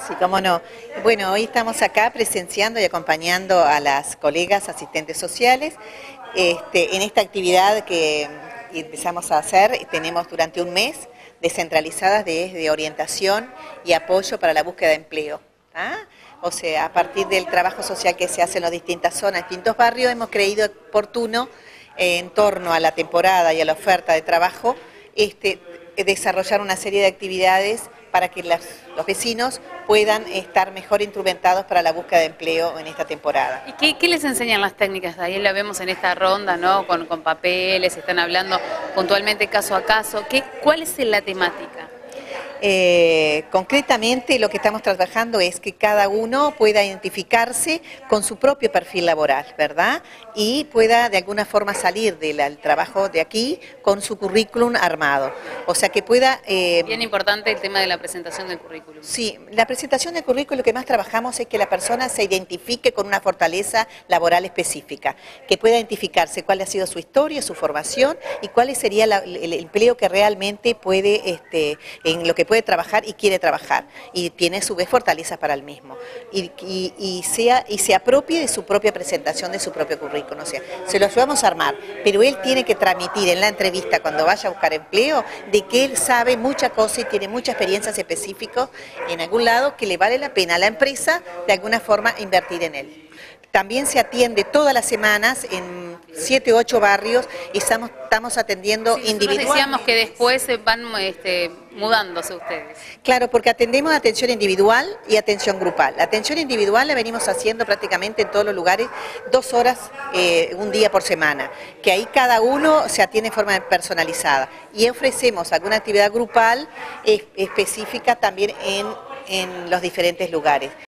Sí, cómo no. Bueno, hoy estamos acá presenciando y acompañando a las colegas asistentes sociales en esta actividad que empezamos a hacer. Tenemos durante un mes descentralizadas de orientación y apoyo para la búsqueda de empleo. ¿Ah? O sea, a partir del trabajo social que se hace en las distintas zonas, distintos barrios, hemos creído oportuno, en torno a la temporada y a la oferta de trabajo, desarrollar una serie de actividades para que los vecinos puedan estar mejor instrumentados para la búsqueda de empleo en esta temporada. ¿Y qué les enseñan las técnicas? Ahí la vemos en esta ronda, ¿no? Con papeles, están hablando puntualmente caso a caso. ¿Cuál es la temática? Concretamente lo que estamos trabajando es que cada uno pueda identificarse con su propio perfil laboral, ¿verdad? Y pueda de alguna forma salir del trabajo de aquí con su currículum armado. O sea que pueda... Bien importante el tema de la presentación del currículum. Sí, la presentación del currículum, lo que más trabajamos es que la persona se identifique con una fortaleza laboral específica, que pueda identificarse cuál ha sido su historia, su formación y cuál sería el empleo que realmente puede, en lo que puede trabajar y quiere trabajar, y tiene a su vez fortalezas para el mismo, y se apropie de su propia presentación, de su propio currículum. O sea, se lo ayudamos a armar, pero él tiene que transmitir en la entrevista cuando vaya a buscar empleo de que él sabe mucha cosa y tiene muchas experiencias específicas en algún lado que le vale la pena a la empresa de alguna forma invertir en él. También se atiende todas las semanas en 7 u 8 barrios y estamos atendiendo individualmente. Decíamos que después van mudándose ustedes. Claro, porque atendemos atención individual y atención grupal. La atención individual la venimos haciendo prácticamente en todos los lugares 2 horas un día por semana, que ahí cada uno se atiende de forma personalizada. Y ofrecemos alguna actividad grupal específica también en los diferentes lugares.